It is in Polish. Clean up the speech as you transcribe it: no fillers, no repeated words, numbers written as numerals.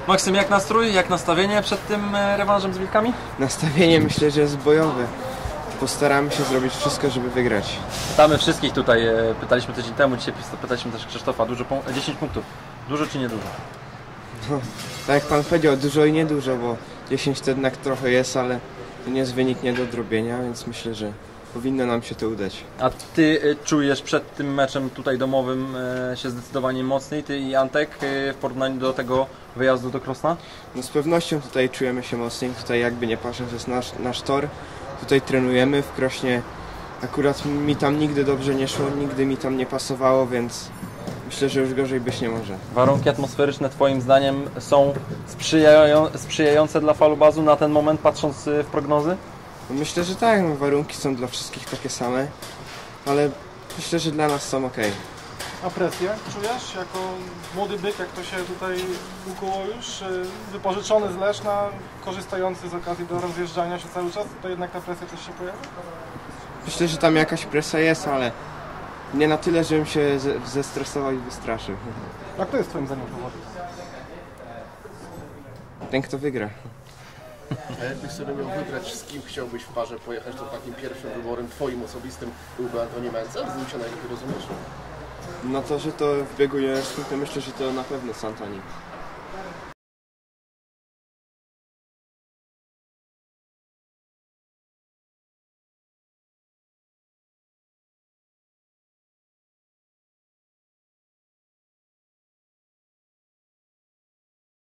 Maksym, jak nastrój, jak nastawienie przed tym rewanżem z Wilkami? Nastawienie myślę, że jest bojowe. Postaramy się zrobić wszystko, żeby wygrać. Pytamy wszystkich tutaj, pytaliśmy tydzień temu, dzisiaj pytaliśmy też Krzysztofa, 10 punktów. Dużo czy niedużo? No, tak jak pan powiedział, dużo i niedużo, bo 10 to jednak trochę jest, ale to nie jest wynik nie do odrobienia, więc myślę, że powinno nam się to udać. A ty czujesz przed tym meczem tutaj domowym się zdecydowanie mocniej, ty i Antek, w porównaniu do tego wyjazdu do Krosna? No z pewnością tutaj czujemy się mocniej, tutaj jakby nie patrzeć, to jest nasz tor. Tutaj trenujemy w Krośnie. Akurat mi tam nigdy dobrze nie szło, nigdy mi tam nie pasowało, więc myślę, że już gorzej być nie może. Warunki atmosferyczne twoim zdaniem są sprzyjające dla Falubazu na ten moment, patrząc w prognozy? No myślę, że tak, no, warunki są dla wszystkich takie same, ale myślę, że dla nas są ok. A presję czujesz jako młody byk, jak to się tutaj ukuło już, wypożyczony z Leszna, korzystający z okazji do rozjeżdżania się cały czas, to jednak ta presja też się pojawia? Myślę, że tam jakaś presja jest, ale nie na tyle, żebym się zestresował i wystraszył. A kto jest twoim zdaniem powodem? Ten, kto wygra. A jakbyś sobie miał wybrać, z kim chciałbyś w parze pojechać, to takim pierwszym wyborem twoim osobistym byłby Antoni Mencel? Z nim się najlepiej rozumiesz? No to, że to w biegu juniorskim, to myślę, że to na pewno Santoni.